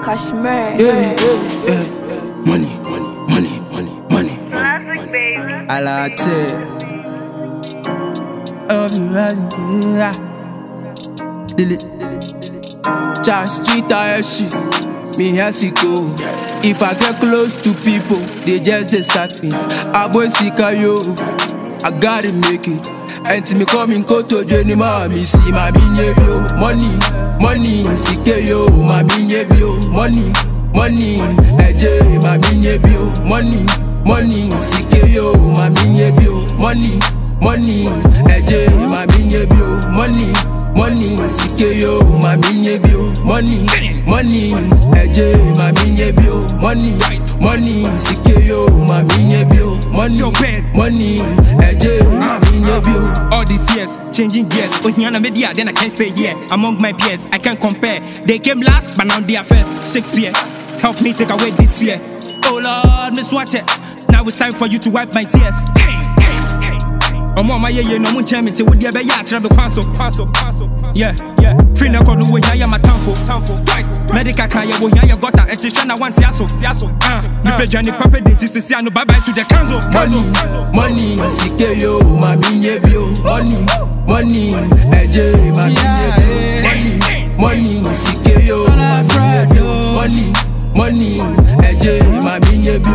Kashmir. Money. Classic, baby. I like it. Just street shit. Me has it go. If I get close to people, they just sack me. I boy sick yo. I gotta make it. And me coming go to Jenny me see my minye bio. Money, sick yo, my minye bio. Money, AJ, my minye bio. Money, sick yo, my minye bio. Money, AJ, my minye bio. Money, sick yo, my minye bio. Money, AJ, my minye bio. Money, sick yo, my minye bio. Money, AJ, my minye bio. All these years, changing gears. Ohiana media, then I can't stay here. Among my peers, I can't compare. They came last, but now they are first. Shakespeare, help me take away this fear. Oh Lord, Miss Watch it. Now it's time for you to wipe my tears. I'm on my yeah, no one tell me to would you be yacht, travel console. Yeah. Free no call no ya my tanfo. Twice. Medical can you hear you got that extension I want yaso. You pay Johnny Papa dentist to say no bye bye to the council. Money, sick yo, my minye bio. Money, AJ, my minye bio. Money, sick yo, my minye bio. Money, AJ, my minye bio.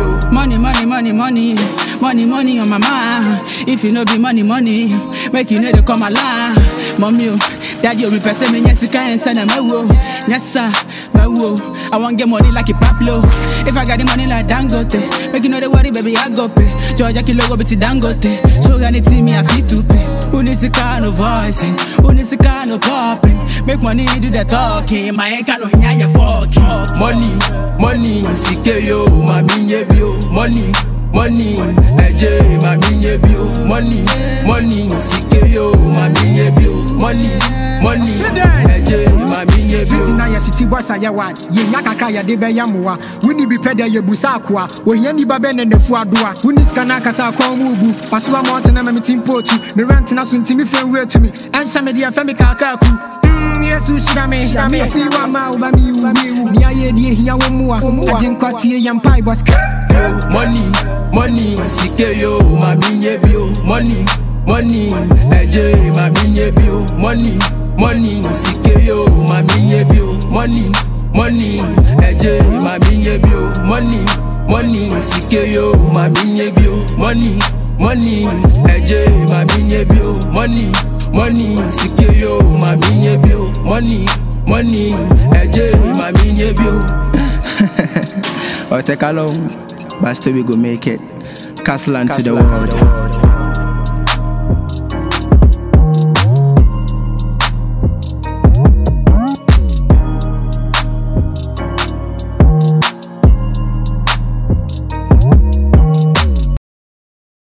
Money on my mind. If you know be money, make you know they come alive. Mommy, daddy, you be me yes, you can't send a yes sir, I want get money like a Pablo. If I got the money like Dangote, make you know the worry, baby, I go pay. Georgia kilo go biti Dangote, so anything me I feel to pay. Who needs a kind of voicing? Who needs a kind of popping? Make money do the talking. My head can't hear you fucking. Money, sick yo, my minye bio. Money, AJ, my minye bio. Money, sick yo, my minye bio. Money, AJ, my minye bio. Na ya city boss ayawa, ye yakaka ya de be yamuwa. Wuni bi pede ye busa kwa. Oye ni ba be ne nefu adoa. Wuni skana kasa kwa mubu. Pasuwa mountain na me timpotu. Me rent na suntimi fenwe to me. Ansha me dia femi kakaku. Yes, shame. I feel one ma uba mi. Ni aye die hiya womua. Ajinkwa tie yampai boss. Money, sick yo, my minye bio. Money, AJ, my minye bio. Money, sick yo, my minye bio. Money, AJ, my minye bio. Money, sick yo, my minye bio. Money, AJ, my minye bio. Money, sick yo, my minye bio. Money, AJ, my minye bio. I'll take a long, but still we go make it. Castle to the world.